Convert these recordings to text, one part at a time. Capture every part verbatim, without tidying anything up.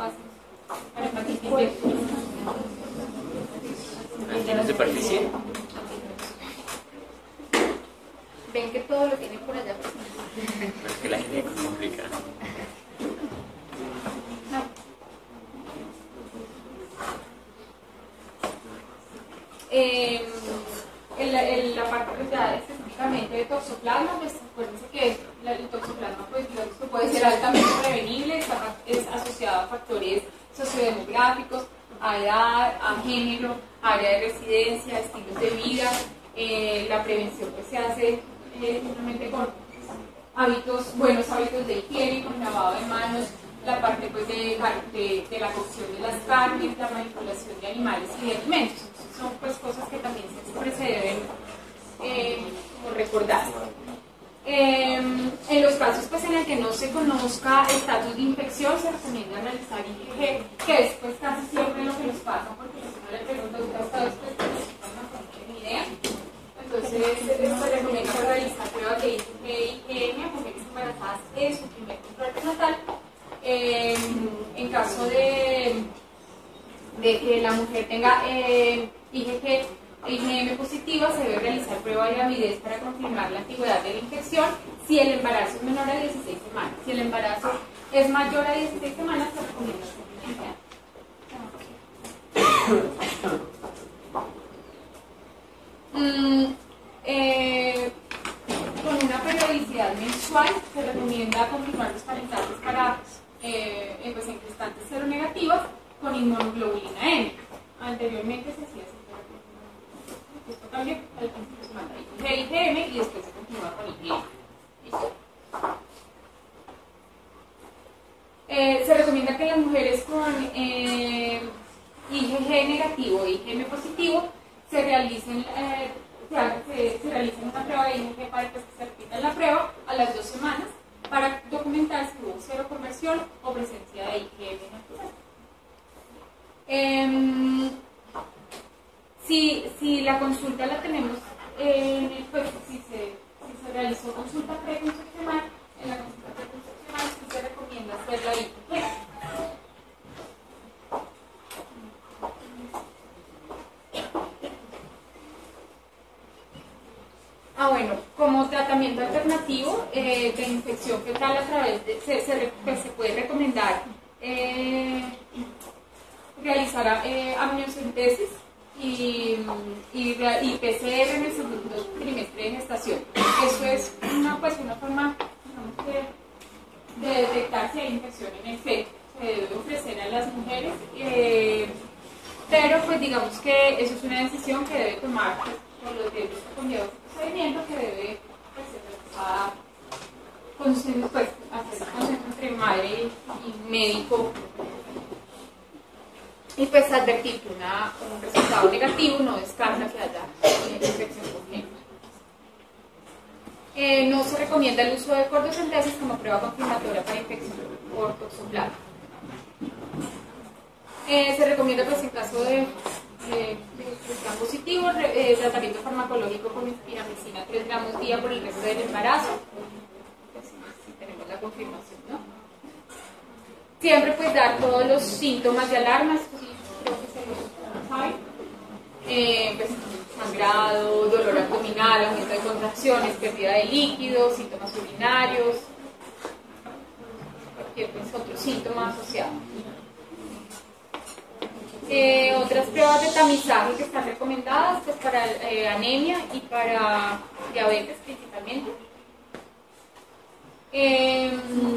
pruebas para hepatitis B. ¿Antígenos de superficie? Ven que todo lo tienen por allá. Es que la gente es complicada. No. Eh, el, el, la parte pues, ya específicamente de toxoplasma, pues acuérdense que la, el toxoplasma pues, puede ser altamente prevenible, está, es asociado a factores sociodemográficos, a edad, a género, área de residencia, estilos de vida. Eh, la prevención pues, se hace eh, simplemente con hábitos, buenos hábitos de higiene, con lavado de manos, la parte pues, de, de, de la cocción de las carnes, la manipulación de animales y de alimentos. Entonces, son pues, cosas que también siempre se deben eh, recordar. Eh, en los casos pues, en el que no se conozca estatus de infección, se recomienda realizar I G G, que es pues, casi siempre lo que nos pasa, porque si uno le pregunta, ¿usted ha estado expuesto? No tiene ni idea. Entonces, se recomienda realizar pruebas de I G G y I G M a mujeres embarazadas en su primer control prenatal. Eh, en caso de, de que la mujer tenga eh, I G G e I G M positiva, se debe realizar prueba de gravidez para confirmar la antigüedad de la infección si el embarazo es menor a dieciséis semanas. Si el embarazo es mayor a dieciséis semanas, se recomienda mm, eh, con una periodicidad mensual se recomienda confirmar los parentales para eh, en, pues, en gestantes seronegativas con inmunoglobulina N. Anteriormente se hacía así. Esto también al principio se manda I G M y después se continúa con I G M. ¿Listo? Eh, se recomienda que las mujeres con eh, I G G negativo e I G M positivo se realicen, eh, se, se realicen una prueba de I G G para pues, que se repita la prueba a las dos semanas para documentar si hubo cero conversión o presencia de I G M natural. Eh, si, si la consulta la tenemos, eh, pues si se, si se realizó consulta preconcepcional, en la consulta preconcepcional sí se recomienda hacer la I G G. Ah, bueno, como tratamiento alternativo eh, de infección fetal a través de, se, se, pues, se puede recomendar eh, realizar eh, amniocentesis y, y, y P C R en el segundo trimestre de gestación. Eso es una, pues, una forma, digamos, de, de detectar si hay infección en el feto. Se debe ofrecer a las mujeres, eh, pero pues digamos que eso es una decisión que debe tomar pues, por los riesgos que conlleva este procedimiento, que debe pues, ser realizada con pues, hacer consenso entre madre y médico. Y pues advertir que una, un resultado negativo no descarta que haya infección congénita. Eh, no se recomienda el uso de cordocentesis como prueba confirmatoria para infección por toxoplasma. Eh, se recomienda pues en caso de eh, que sea positivo, eh, tratamiento farmacológico con espiramicina tres gramos día por el resto del embarazo. Pues, si tenemos la confirmación, ¿no? Siempre pues dar todos los síntomas de alarma, esto sí creo que se lo saben. Eh, pues, sangrado, dolor abdominal, aumento de contracciones, pérdida de líquidos, síntomas urinarios, cualquier pues, otro síntoma asociado. Eh, otras pruebas de tamizaje que están recomendadas pues, para eh, anemia y para diabetes principalmente. Eh,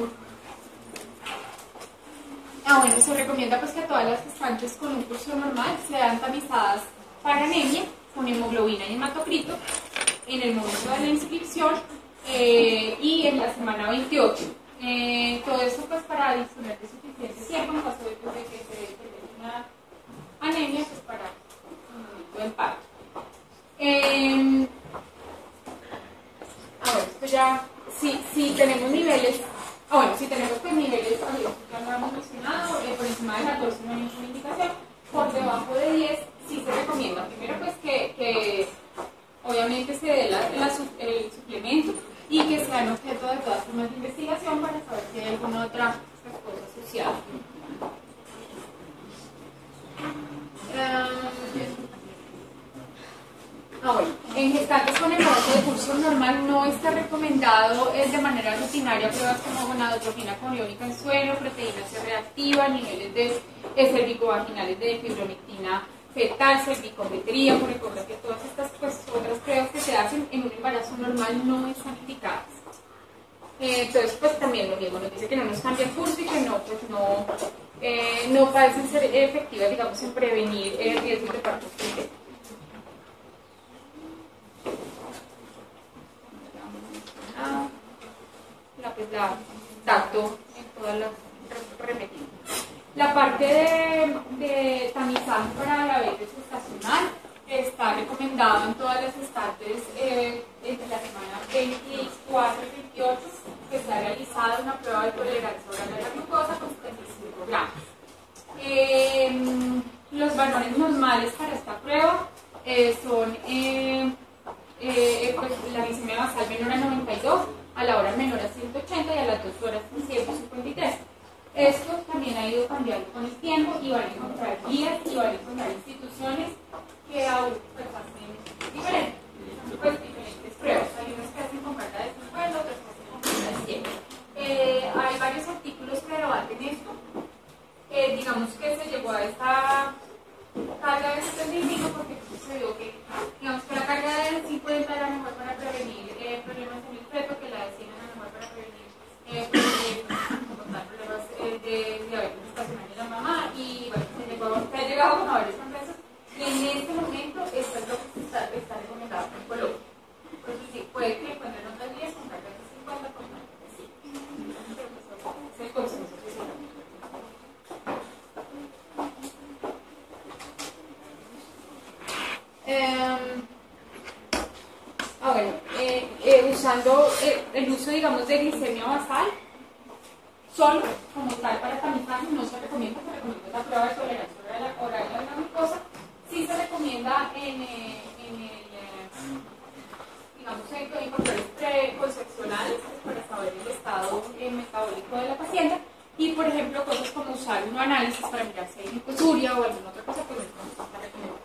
ah, bueno, se recomienda pues, que todas las gestantes con un curso normal sean tamizadas para anemia con hemoglobina y hematocrito en el momento de la inscripción eh, y en la semana veintiocho. Eh, todo eso pues para disponer de suficiente tiempo en caso de, pues, de que se determine una anemia pues para el momento del parto. Eh, a ver, esto ya, si, si tenemos niveles, ah, bueno, si tenemos pues, niveles, ya lo hemos mencionado, eh, por encima de catorce no hay ninguna indicación, por debajo de diez sí se recomienda. Primero pues que, que obviamente se dé la, la, el suplemento y que sean objeto de todas formas de investigación para saber si hay alguna otra cosa asociada. normal no está recomendado eh, de manera rutinaria pruebas como gonadotropina coriónica en suero, proteína C reactiva, niveles de eh, cervicovaginales de fibronectina fetal, cervicometría, porque recuerda que todas estas pues, otras pruebas que se hacen en un embarazo normal no están indicadas. Eh, entonces, pues también lo mismo, nos dice que no nos cambia el curso y que no, pues no, eh, no parecen ser efectivas, digamos, en prevenir el riesgo de parto espontáneo. La, pues, la tacto en todas las repetidas. La parte de, de tamizaje para diabetes gestacional está recomendado en todas las estantes eh, entre la semana veinticuatro y veintiocho, que está realizada una prueba de tolerancia oral a la glucosa con setenta y cinco gramos. Eh, los valores normales para esta prueba eh, son eh, eh, pues, la glicemia basal menor a noventa y dos, a la hora menor a ciento ochenta y a las dos horas a ciento cincuenta y tres. Esto también ha ido cambiando con el tiempo y van a encontrar guías y van a encontrar instituciones que aún pues, hacen diferentes, pues, diferentes pruebas. Hay unas que hacen con carga de cincuenta, otras que hacen con carga de cien. Eh, hay varios artículos que debaten esto. Eh, digamos que se llegó a esta carga de setenta y cinco porque se vio que, digamos, que la carga de cincuenta era mejor para prevenir eh, problemas en el feto, que la de cien era mejor para prevenir eh, problemas eh, de diabetes gestacional de la mamá. Y bueno, se, llegó, se ha llegado con varios congresos y en este momento esto es lo que está, está recomendado en Colombia. Entonces sí, puede que encuentren otras vías con carga de cincuenta, con carga de cien. Es el consenso que se da. Eh, ah, bueno, eh, eh, usando eh, el uso, digamos, de glicemia basal, solo como tal para tamizaje no se recomienda, se recomienda la prueba de tolerancia oral, oral a la glucosa. Sí se recomienda en, eh, en el, eh, digamos, en controles preconcepcionales para saber el estado eh, metabólico de la paciente. Y, por ejemplo, cosas como usar un análisis para mirar si hay glucosuria o alguna otra cosa, pues no está recomendado.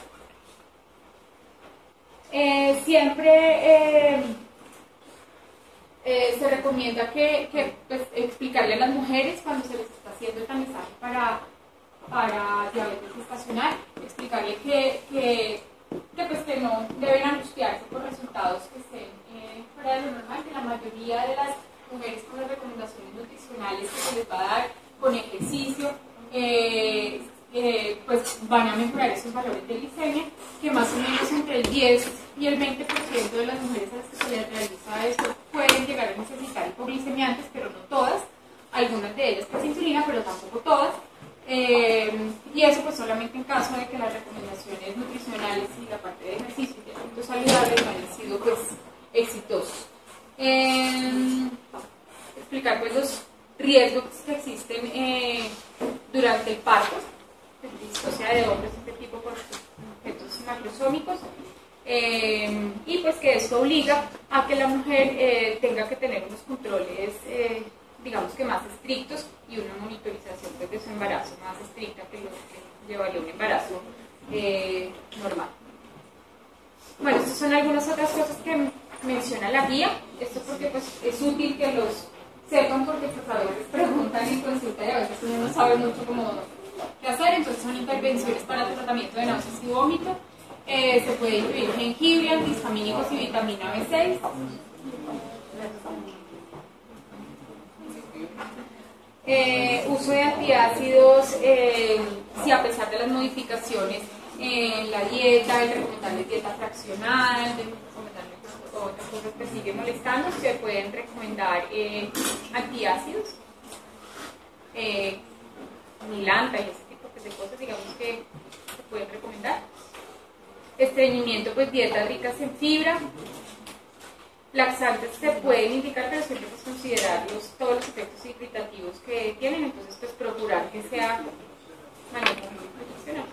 Eh, siempre eh, eh, se recomienda que, que pues, explicarle a las mujeres cuando se les está haciendo el tamizaje para, para diabetes gestacional, explicarle que, que, que, pues, que no deben angustiarse por resultados que estén eh, fuera de lo normal, que la mayoría de las mujeres con las recomendaciones nutricionales que se les va a dar con ejercicio, eh, Eh, pues van a mejorar esos valores de glicemia, que más o menos entre el diez y el veinte por ciento de las mujeres a las que se les realiza esto pueden llegar a necesitar hipoglicemiantes, pero no todas, algunas de ellas con insulina, pero tampoco todas, eh, y eso pues solamente en caso de que las recomendaciones nutricionales y la parte de ejercicio y de hábitos saludables no hayan sido pues exitosos. Eh, explicar pues los riesgos que existen eh, durante el parto, o sea, de hombres de este tipo por efectos macrosómicos, eh, y pues que esto obliga a que la mujer eh, tenga que tener unos controles, eh, digamos que más estrictos y una monitorización pues, de su embarazo más estricta que lo que llevaría un embarazo eh, normal. Bueno, estas son algunas otras cosas que menciona la guía, esto porque pues, es útil que los sepan porque pues, a veces preguntan en consulta y a veces uno no sabe mucho cómo qué hacer. Entonces son intervenciones para el tratamiento de náuseas y vómito. Eh, se puede incluir jengibre, antihistamínicos y vitamina B seis. Eh, uso de antiácidos, eh, si a pesar de las modificaciones en la dieta, el recomendarles dieta fraccional, el recomendarles otras cosas que siguen molestando, se pueden recomendar eh, antiácidos. Eh, milanta y ese tipo de cosas, digamos que se pueden recomendar. Estreñimiento, pues dietas ricas en fibra. Laxantes se pueden indicar, pero siempre pues considerar los, todos los efectos irritativos que tienen, entonces pues procurar que sea manejo nutricional.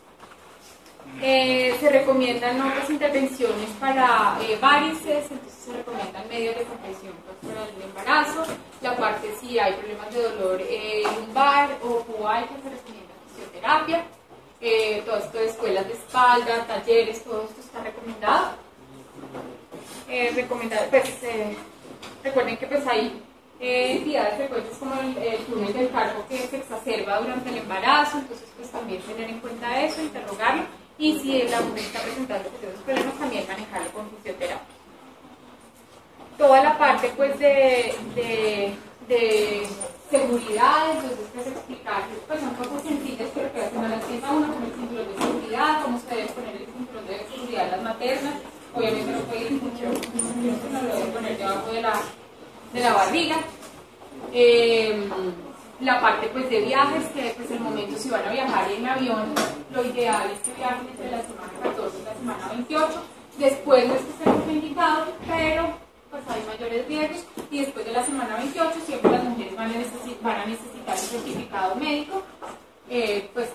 Eh, se recomiendan otras intervenciones para eh, varices, entonces se recomiendan medios de compresión pues, para el embarazo, la parte si hay problemas de dolor eh, lumbar o pubalgia, se recomienda fisioterapia, eh, todo esto de escuelas de espalda, talleres, todo esto está recomendado. eh, recomendar, pues eh, recuerden que pues hay eh, entidades frecuentes como el, el túnel del carpo que se exacerba durante el embarazo, entonces pues también tener en cuenta eso, interrogarlo, y si la mujer está presentando esos problemas, también manejarlo con fisioterapia. Toda la parte pues de, de, de seguridad, entonces pues explicar, pues son cosas sencillas pero que hacen a la ciencia uno, como el cinturón de seguridad, cómo se debe poner el cinturón de seguridad a las maternas, obviamente no puede ir mucho, no lo debe poner debajo de la, de la barriga. Eh, la parte pues de viajes, que pues el momento si van a viajar en avión, lo ideal es que viajen entre la semana catorce y la semana veintiocho, después no es que esté contraindicado, pero pues hay mayores riesgos, y después de la semana veintiocho siempre las mujeres van a, necesi van a necesitar un certificado médico eh, pues,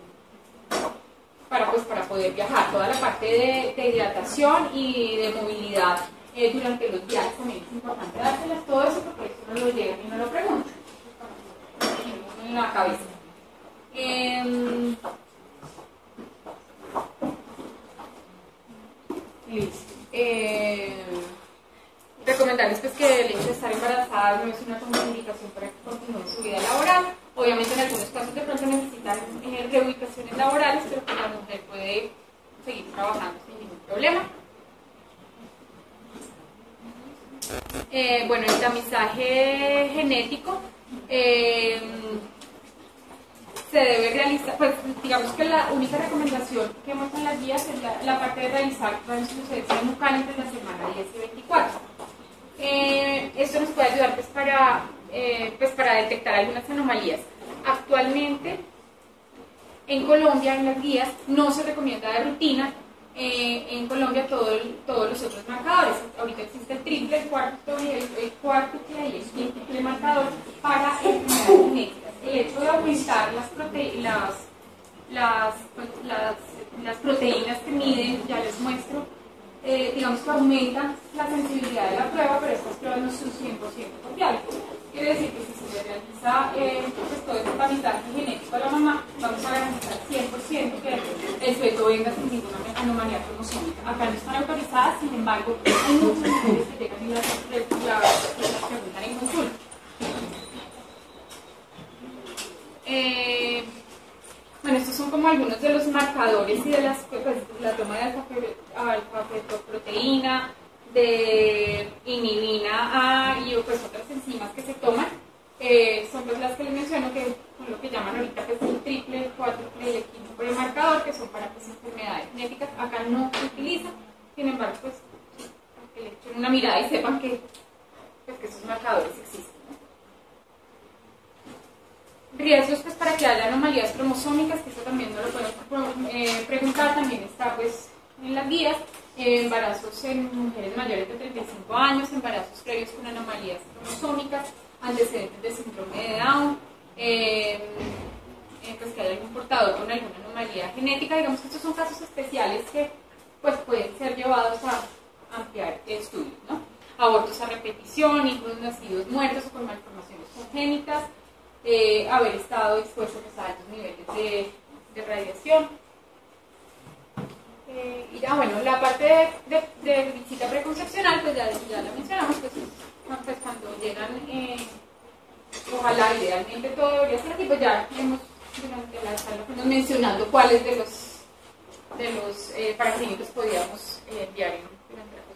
para, pues, para poder viajar. Toda la parte de, de hidratación y de movilidad eh, durante los viajes también es importante dárselas, todo eso, porque eso no lo llegan y no lo preguntan en la cabeza. Eh, listo. Eh, Recomendarles pues, que el hecho de estar embarazada no es una contraindicación para que continúen su vida laboral. Obviamente en algunos casos de pronto necesitan eh, reubicaciones laborales, pero pues, la mujer puede seguir trabajando sin ningún problema. Eh, bueno, el tamizaje genético eh, se debe realizar, pues digamos que la única recomendación que hemos en las guías es la, la parte de realizar translucencia nucal entre la semana diez y veinticuatro. Eh, esto nos puede ayudar pues, para, eh, pues, para detectar algunas anomalías. Actualmente, en Colombia, en las guías, no se recomienda de rutina. Eh, en Colombia, todo el, todos los otros marcadores. Ahorita existe el triple, el cuarto y el, el cuádruple y el quíntuple marcador para enfermedades genéticas. El hecho de aumentar las, prote las, las, pues, las, las proteínas que miden, ya les muestro, Eh, digamos que aumentan la sensibilidad de la prueba, pero estas pruebas no son cien por ciento confiables. Quiere decir que si se le realiza eh, pues todo este tamizaje genético a la mamá, vamos a garantizar cien por ciento que el feto venga sin ninguna anomalía cromosómica. Acá no están autorizadas, sin embargo, hay muchas mujeres que llegan y las, las, las preguntan en consulta. Eh, Bueno, estos son como algunos de los marcadores y de las, pues, la toma de alfa-fetoproteína, de inhibina A y pues, otras enzimas que se toman. Eh, son pues, las que les menciono, que son lo que llaman ahorita pues, el triple, el cuádruple y el quíntuple marcador, que son para pues, enfermedades genéticas. Acá no se utiliza, sin embargo, pues, que le echen una mirada y sepan que, pues, que esos marcadores existen. Riesgos pues, para que haya anomalías cromosómicas, que eso también no lo pueden eh, preguntar, también está pues, en las guías. Eh, embarazos en mujeres mayores de treinta y cinco años, embarazos previos con anomalías cromosómicas, antecedentes de síndrome de Down, eh, eh, pues que haya algún portador con alguna anomalía genética. Digamos que estos son casos especiales que pues, pueden ser llevados a ampliar estudios, ¿no? Abortos a repetición, hijos nacidos muertos o con malformaciones congénitas, Eh, haber estado expuesto pues, a altos niveles de, de radiación. Eh, y ya, bueno, la parte de, de, de visita preconcepcional, pues ya, ya la mencionamos, pues, pues cuando llegan, eh, ojalá, idealmente todo debería ser así, pues ya hemos, durante la charla, fuimos mencionando cuáles de los, de los eh, paraclínicos podíamos eh, enviar en, durante la